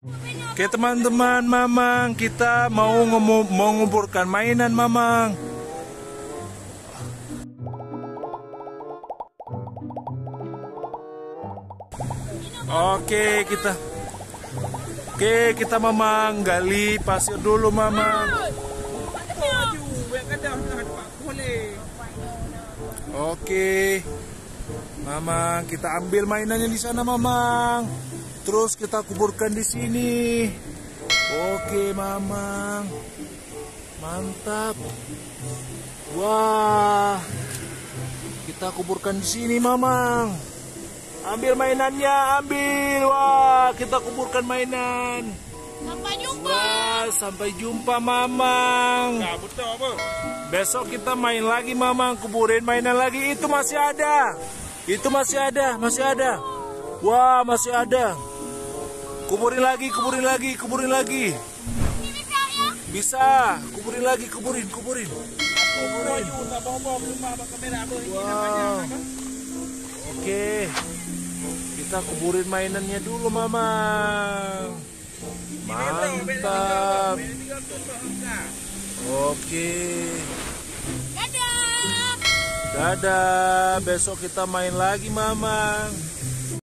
Oke teman-teman, Mamang, kita mau mengumpulkan mainan, Mamang. Oke, kita Mamang gali pasir dulu, Mamang. Oke, Mamang, kita ambil mainannya di sana, Mamang. Terus kita kuburkan di sini. Oke, Mamang. Mantap. Wah. Kita kuburkan di sini, Mamang. Ambil mainannya, ambil. Wah, kita kuburkan mainan. Sampai jumpa. Wah, sampai jumpa, Mamang. Nah, betul apa? Besok kita main lagi, Mamang. Kuburin mainan lagi. Itu masih ada. Itu masih ada, masih ada. Wah, masih ada. Kuburin lagi, kuburin lagi, kuburin lagi. Bisa, kuburin lagi, kuburin. Wow. Oke, kita kuburin mainannya dulu, Mamang. Mantap. Oke. Dadah. Dadah, besok kita main lagi, Mamang.